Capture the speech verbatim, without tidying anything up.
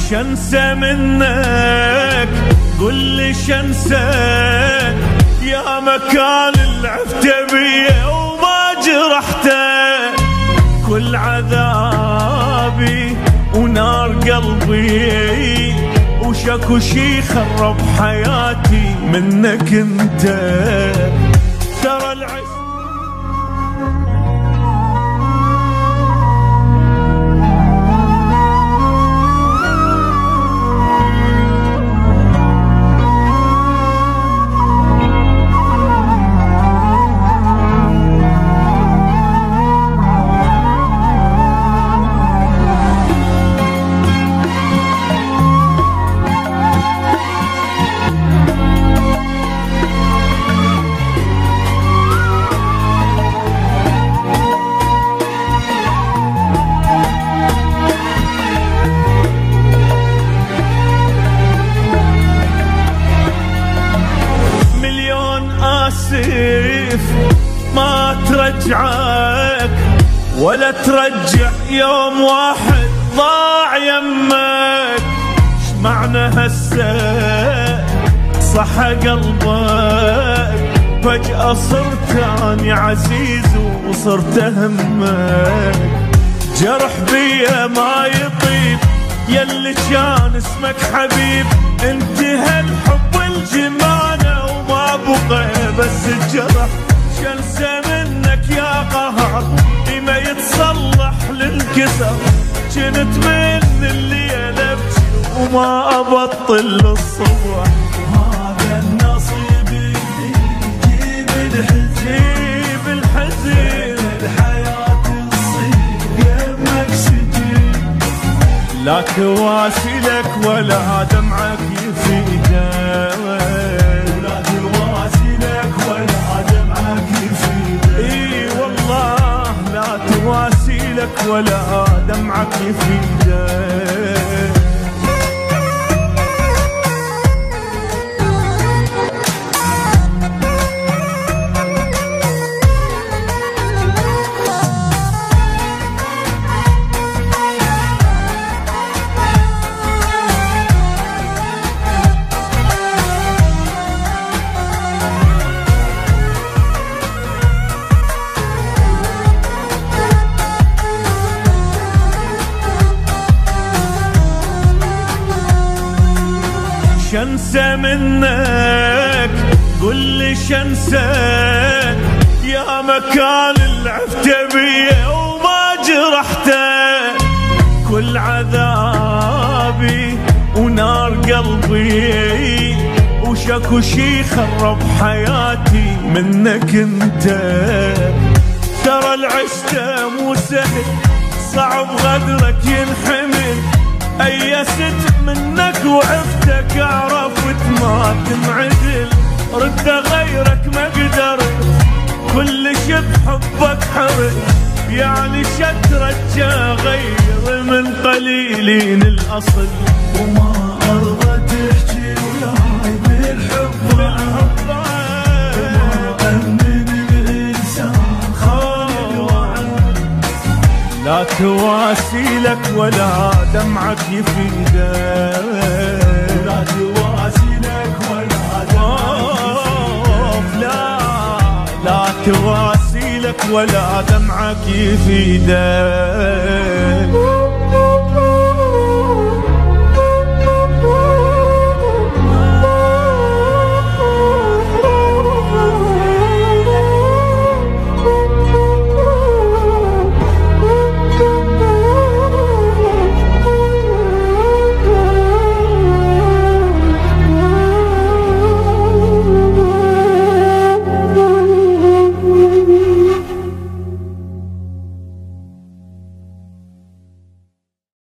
شنسى منك قل لي شنسى يا مكان العفت بيه وما جرحته، كل عذابي ونار قلبي وشكو شي خرب حياتي منك انت. ترى العز ما ترجعك ولا ترجع يوم واحد ضاع يمك. ايش معنى هسه صح قلبك فجأة صرت اني عزيز وصرت همك. جرح بيا ما يطيب يلي كان اسمك حبيب، انتهى الحب والجمانة وما بقى بس الجرح. شنسى منك يا قهر ما يتصلح للكسر، كنت من الليلة ابكي وما ابطل للصبح. هذا النصيب اللي يجيب الحزين الحزين الحياة تصير يمك سجين، لا تواسي لك ولا دمعك يفيدك، لا تواسي لك ولا دمعك يفيدك. اي والله لا تواسي لك ولا دمعك يفيدك. شنسى منك قل لي شنسى يا مكان العفت بيه وما جرحته، كل عذابي ونار قلبي وشكو شي خرب حياتي منك انت. ترى العشته مو سهل صعب غدرك ينحمل، أيست منك وعفتك عرفت ما تنعدل، رد غيرك ما قدرت كل شي بحبك حرج، يعني شترجى غير من قليلين الأصل. وما أرضى تحكي وياي بالحب بالحب وما أمن بإنسان خالي وعد، لا تواسي لك ولا دمعك يفيدك، لا تواسي لك ولا دمعك يفيدك. لا لا تواسي لك ولا دمعك يفيدك.